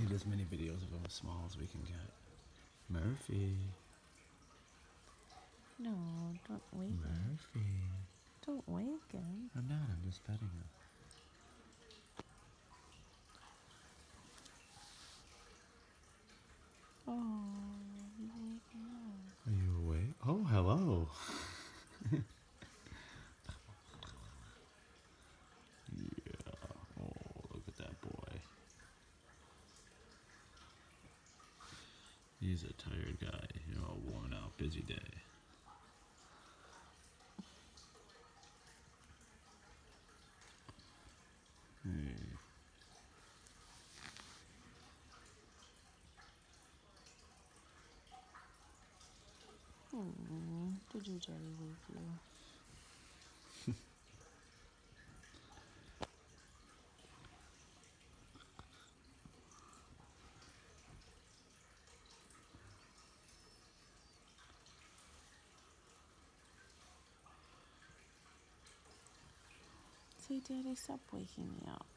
get as many videos of him as small as we can get. Murphy. No, don't wake him. Murphy. Don't wake him. I'm not, I'm just petting him. Oh, you waking up. Are you awake? Oh, hello. Yeah. Oh, look at that boy. He's a tired guy. You know, a worn out, busy day. Hey. Did your daddy wake you? Say, Daddy, stop waking me up.